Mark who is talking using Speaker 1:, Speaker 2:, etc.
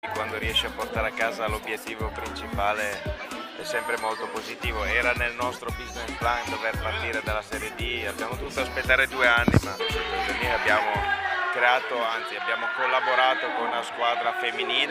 Speaker 1: Quando riesci a portare a casa l'obiettivo principale è sempre molto positivo. Era nel nostro business plan dover partire dalla Serie D, abbiamo dovuto aspettare 2 anni, ma abbiamo creato, anzi abbiamo collaborato con una squadra femminile